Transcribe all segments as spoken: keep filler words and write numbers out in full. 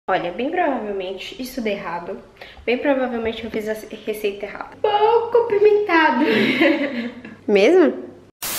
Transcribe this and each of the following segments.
Olha, bem provavelmente isso deu errado. Bem provavelmente eu fiz a receita errada. Pouco pimentado. Mesmo?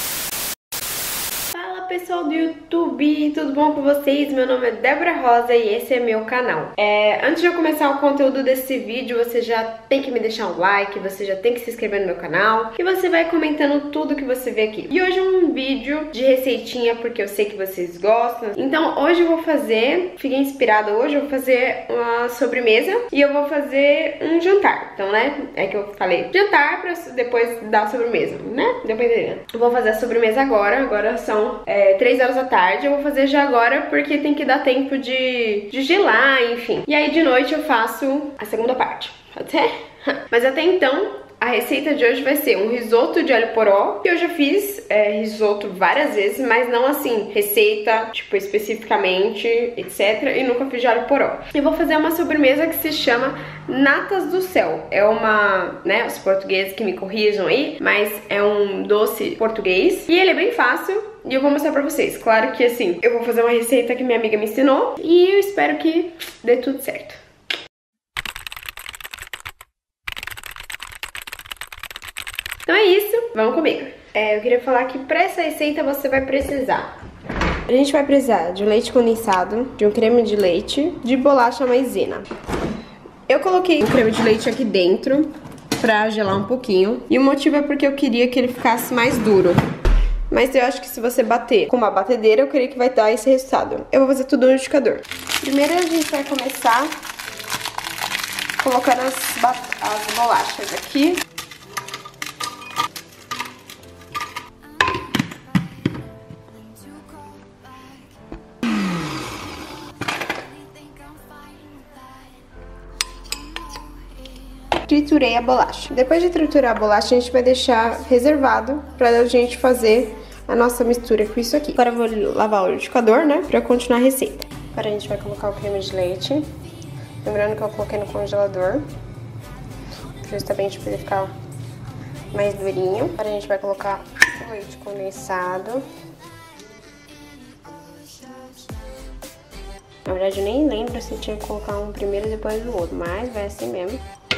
Pessoal do YouTube, tudo bom com vocês? Meu nome é Débora Rosa e esse é meu canal. É, antes de eu começar o conteúdo desse vídeo, você já tem que me deixar um like, você já tem que se inscrever no meu canal e você vai comentando tudo que você vê aqui. E hoje é um vídeo de receitinha porque eu sei que vocês gostam. Então hoje eu vou fazer, fiquei inspirada hoje, eu vou fazer uma sobremesa e eu vou fazer um jantar. Então, né, é que eu falei jantar pra depois dar a sobremesa, né? Deu pra entender? Eu vou fazer a sobremesa agora, agora são... É, três horas da tarde, eu vou fazer já agora porque tem que dar tempo de, de gelar, enfim. E aí de noite eu faço a segunda parte, pode ser? Mas até então, a receita de hoje vai ser um risoto de alho poró, que eu já fiz é, risoto várias vezes, mas não assim, receita, tipo, especificamente, etcétera. E nunca fiz de alho poró. Eu vou fazer uma sobremesa que se chama Natas do Céu. É uma, né, os portugueses que me corrijam aí, mas é um doce português. E ele é bem fácil. E eu vou mostrar pra vocês. Claro que assim, eu vou fazer uma receita que minha amiga me ensinou e eu espero que dê tudo certo. Então é isso, vamos comigo. É, eu queria falar que pra essa receita você vai precisar... A gente vai precisar de um leite condensado, de um creme de leite, de bolacha maisena. Eu coloquei o creme de leite aqui dentro pra gelar um pouquinho. E o motivo é porque eu queria que ele ficasse mais duro. Mas eu acho que se você bater com uma batedeira, eu creio que vai dar esse resultado. Eu vou fazer tudo no liquidificador. Primeiro a gente vai começar colocando as, as bolachas aqui. Triturei a bolacha. Depois de triturar a bolacha, a gente vai deixar reservado pra a gente fazer a nossa mistura com isso aqui. Agora eu vou lavar o liquidificador, né, pra continuar a receita. Agora a gente vai colocar o creme de leite. Lembrando que eu coloquei no congelador, justamente pra ele ficar mais durinho. Agora a gente vai colocar o leite condensado. Na verdade eu nem lembro se tinha que colocar um primeiro e depois o outro, mas vai assim mesmo.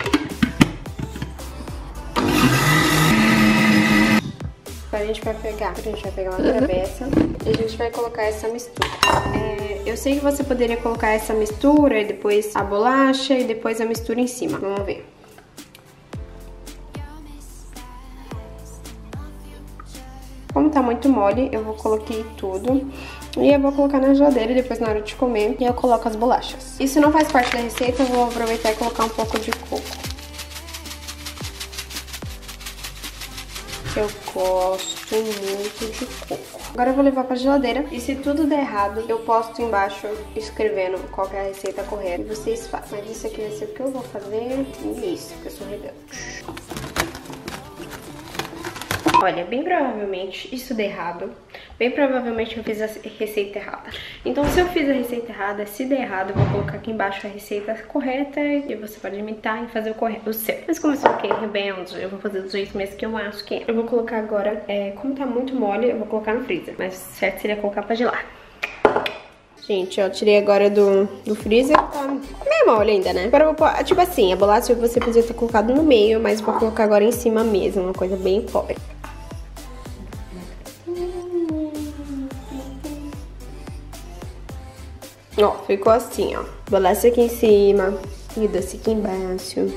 Agora a gente vai pegar, a gente vai pegar uma travessa e a gente vai colocar essa mistura. É, eu sei que você poderia colocar essa mistura e depois a bolacha e depois a mistura em cima. Vamos ver. Como tá muito mole, eu vou colocar tudo e eu vou colocar na geladeira e depois na hora de comer eu coloco as bolachas. Isso não faz parte da receita, eu vou aproveitar e colocar um pouco de coco. Eu gosto muito de coco. Agora eu vou levar pra geladeira e se tudo der errado, eu posto embaixo escrevendo qual que é a receita correta e vocês fazem. Mas isso aqui vai ser o que eu vou fazer e isso, porque eu sou rebelde. Olha, bem provavelmente isso deu errado. Bem provavelmente eu fiz a receita errada. Então se eu fiz a receita errada, se der errado, eu vou colocar aqui embaixo a receita correta e você pode imitar e fazer o correto, o certo. Mas como eu sou aqui rebelde, eu vou fazer do jeito mesmo que eu acho que é. Eu vou colocar agora, é, como tá muito mole, eu vou colocar no freezer. Mas o certo seria colocar pra gelar. Gente, ó, tirei agora do, do freezer. Tá meio mole ainda, né? Agora eu vou pôr, tipo assim, a bolacha que você podia ter colocado no meio, mas vou colocar agora em cima mesmo, uma coisa bem pobre. Ó, ficou assim, ó. Bolacha aqui em cima e doce aqui embaixo.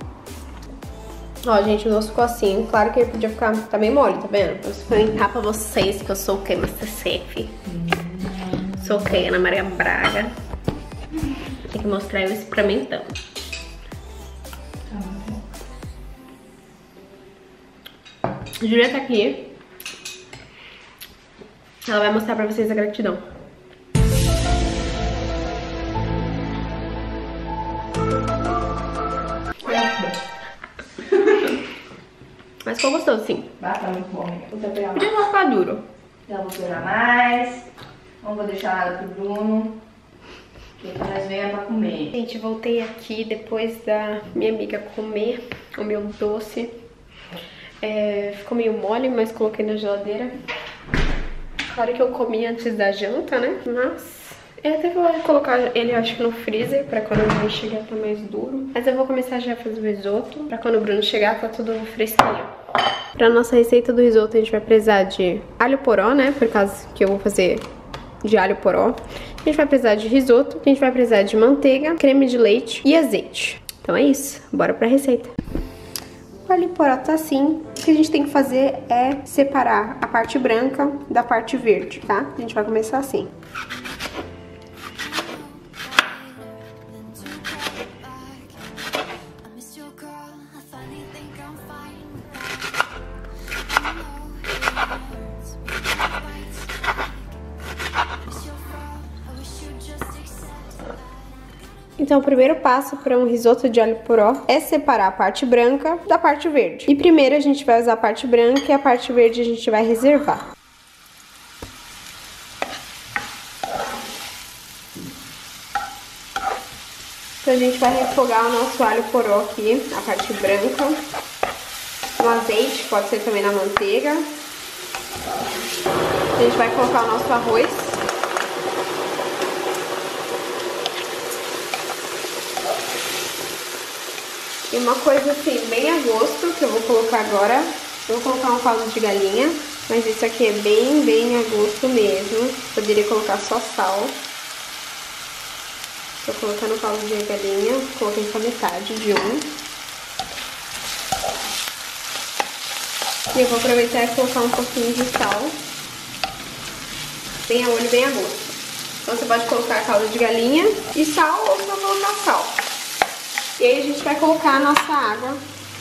Ó, gente, o doce ficou assim. Claro que ele podia ficar... Tá meio mole, tá vendo? Eu vou experimentar pra vocês que eu sou o que? Masterchef. Hum. Sou o que? Ana Maria Braga. Tem que mostrar eu experimentando. A Júlia tá aqui. Ela vai mostrar pra vocês a gratidão. Mas ficou gostoso, sim. Ah, tá muito bom, amiga. Podia colocar duro. Então, vou pegar mais. Não vou deixar nada pro Bruno. Porque nós venhamos pra comer. Gente, voltei aqui depois da minha amiga comer o meu doce. É, ficou meio mole, mas coloquei na geladeira. Claro que eu comi antes da janta, né? Mas Eu até vou colocar ele, acho que no freezer, pra quando o Bruno chegar tá mais duro. Mas eu vou começar já a fazer o risoto, pra quando o Bruno chegar tá tudo fresquinho. Pra nossa receita do risoto a gente vai precisar de alho poró, né? Por causa que eu vou fazer de alho poró. A gente vai precisar de risoto, a gente vai precisar de manteiga, creme de leite e azeite. Então é isso, bora pra receita. O alho poró tá assim. O que a gente tem que fazer é separar a parte branca da parte verde, tá? A gente vai começar assim. Então, o primeiro passo para um risoto de alho poró é separar a parte branca da parte verde. E primeiro a gente vai usar a parte branca e a parte verde a gente vai reservar. Então a gente vai refogar o nosso alho poró aqui, a parte branca, no azeite, pode ser também na manteiga. A gente vai colocar o nosso arroz. E uma coisa assim, bem a gosto, que eu vou colocar agora, eu vou colocar um caldo de galinha, mas isso aqui é bem, bem a gosto mesmo. Poderia colocar só sal. Tô colocando o caldo de galinha, coloquei só metade de um. E eu vou aproveitar e colocar um pouquinho de sal. Bem a olho, bem a gosto. Então você pode colocar caldo de galinha e sal ou só colocar sal. E aí a gente vai colocar a nossa água.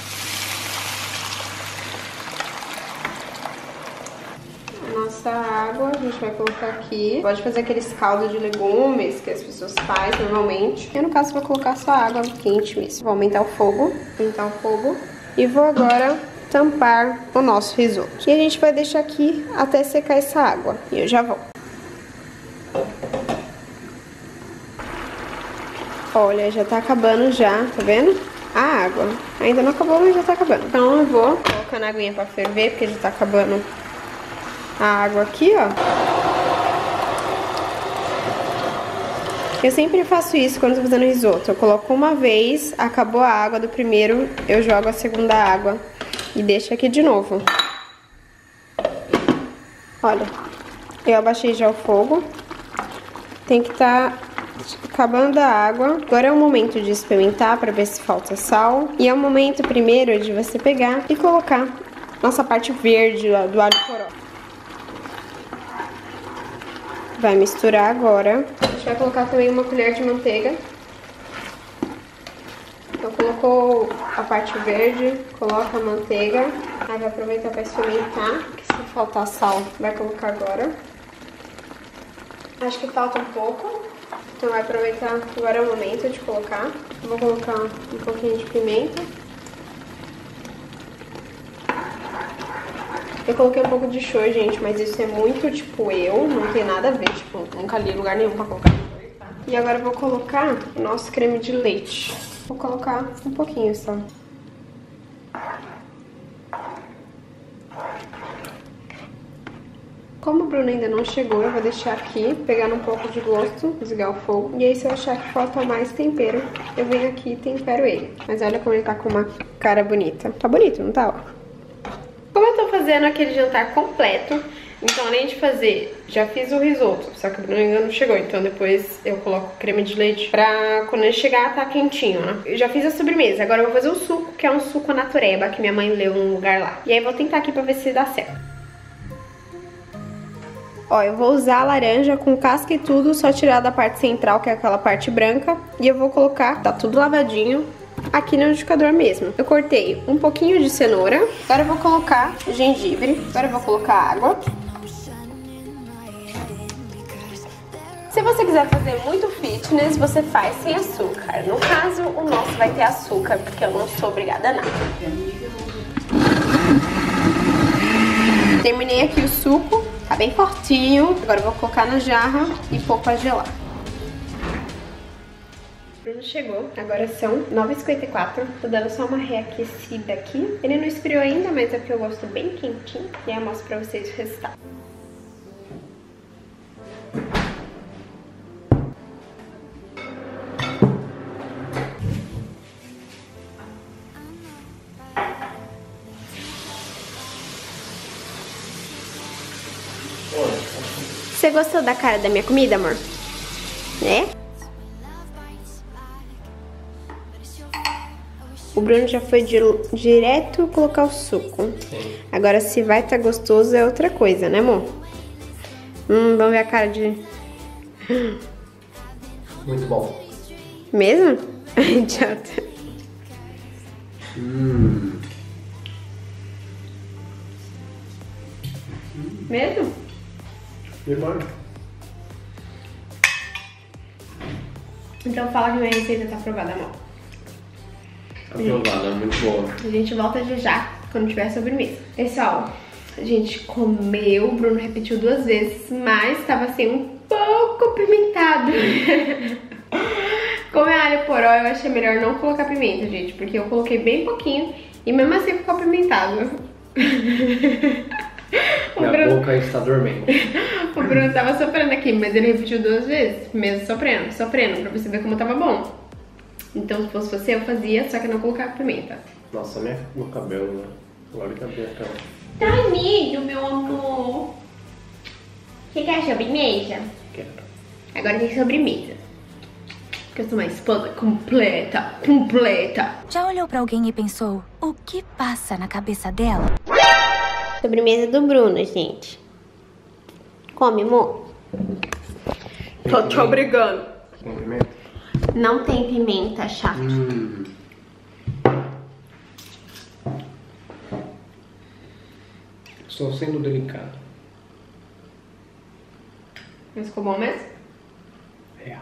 A nossa água a gente vai colocar aqui. Pode fazer aqueles caldos de legumes que as pessoas fazem normalmente. Eu no caso vou colocar só água quente mesmo. Vou aumentar o fogo, aumentar o fogo. E vou agora tampar o nosso risoto. E a gente vai deixar aqui até secar essa água. E eu já volto. Olha, já tá acabando já, tá vendo? A água. Ainda não acabou, mas já tá acabando. Então eu vou colocando a aguinha pra ferver, porque já tá acabando a água aqui, ó. Eu sempre faço isso quando tô fazendo risoto. Eu coloco uma vez, acabou a água do primeiro, eu jogo a segunda água e deixo aqui de novo. Olha, eu abaixei já o fogo. Tem que tá acabando a água. Agora é o momento de experimentar para ver se falta sal. E é o momento primeiro de você pegar e colocar nossa parte verde do alho poró. Vai misturar agora. A gente vai colocar também uma colher de manteiga. Então colocou a parte verde, coloca a manteiga. Aí vai aproveitar para experimentar. Que se faltar sal, vai colocar agora. Acho que falta um pouco. Então vai aproveitar, agora é o momento de colocar. Vou colocar um pouquinho de pimenta. Eu coloquei um pouco de shoyu, gente, mas isso é muito, tipo, eu, não tem nada a ver, tipo, nunca li lugar nenhum pra colocar. E agora eu vou colocar o nosso creme de leite. Vou colocar um pouquinho só. Como o Bruno ainda não chegou, eu vou deixar aqui, pegando um pouco de gosto, desligar o fogo. E aí se eu achar que falta mais tempero, eu venho aqui e tempero ele. Mas olha como ele tá com uma cara bonita. Tá bonito, não tá? Ó. Como eu tô fazendo aquele jantar completo, então além de fazer, já fiz o risoto, só que o Bruno ainda não chegou. Então depois eu coloco creme de leite pra quando ele chegar tá quentinho, né? Eu já fiz a sobremesa, agora eu vou fazer o suco, que é um suco natureba, que minha mãe leu num lugar lá. E aí vou tentar aqui pra ver se dá certo. Ó, eu vou usar a laranja com casca e tudo, só tirar da parte central, que é aquela parte branca. E eu vou colocar, tá tudo lavadinho, aqui no liquidificador mesmo. Eu cortei um pouquinho de cenoura. Agora eu vou colocar gengibre. Agora eu vou colocar água. Se você quiser fazer muito fitness, você faz sem açúcar. No caso, o nosso vai ter açúcar, porque eu não sou obrigada a nada. Terminei aqui o suco. Tá bem fortinho. Agora eu vou colocar na jarra e pôr pra gelar. O Bruno chegou. Agora são nove e cinquenta e quatro. Tô dando só uma reaquecida aqui. Ele não esfriou ainda, mas é porque eu gosto bem quentinho. E aí eu mostro pra vocês o resultado. Você gostou da cara da minha comida, amor? É? O Bruno já foi di direto colocar o suco. Sim. Agora se vai estar tá gostoso é outra coisa, né, amor? Hum, vamos ver a cara de... Muito bom. Mesmo? Idiota. Hum. Mesmo? Demais. Então fala que minha receita tá aprovada, amor. Aprovada, muito boa. A gente volta já já, quando tiver sobremesa. Pessoal, a gente comeu, o Bruno repetiu duas vezes, mas tava assim um pouco apimentado. Como é alho poró, eu achei melhor não colocar pimenta, gente, porque eu coloquei bem pouquinho e mesmo assim ficou apimentado. Minha Bruno... boca está dormindo. O Bruno tava sofrendo aqui, mas ele repetiu duas vezes, mesmo sofrendo, sofrendo, pra você ver como tava bom. Então, se fosse você, eu fazia, só que não colocava pimenta. Nossa, minha, meu cabelo, né? Agora que abri a cara. Tá amigo, meu amor. Você quer sobremesa? Quero. Agora tem sobremesa. Porque eu sou uma esposa completa, completa. Já olhou pra alguém e pensou, o que passa na cabeça dela? Sobremesa do Bruno, gente. Come, amor. Tô te obrigando. Tem pimenta? Não tem pimenta, chato. Hum. Estou sendo delicado. Mas ficou bom mesmo? É.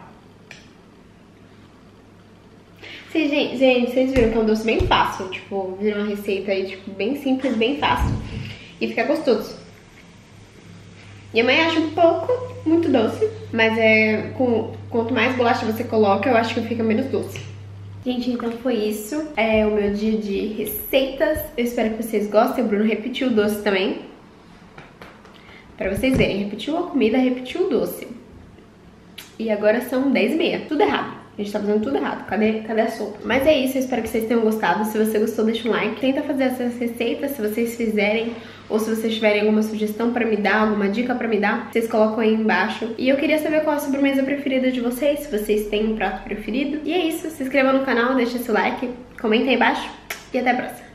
Sim, gente, gente, vocês viram que é um doce bem fácil. Tipo, viram uma receita aí, tipo, bem simples, bem fácil. E fica gostoso. Minha mãe acha um pouco muito doce, mas é com, quanto mais bolacha você coloca, eu acho que fica menos doce. Gente, então foi isso. É o meu dia de receitas. Eu espero que vocês gostem. O Bruno repetiu o doce também. Pra vocês verem, repetiu a comida, repetiu o doce. E agora são dez e meia. Tudo errado. A gente tá fazendo tudo errado. Cadê, cadê a sopa? Mas é isso, eu espero que vocês tenham gostado. Se você gostou, deixa um like. Tenta fazer essas receitas, se vocês fizerem. Ou se vocês tiverem alguma sugestão pra me dar, alguma dica pra me dar, vocês colocam aí embaixo. E eu queria saber qual a sobremesa preferida de vocês, se vocês têm um prato preferido. E é isso, se inscreva no canal, deixa seu like, comenta aí embaixo. E até a próxima.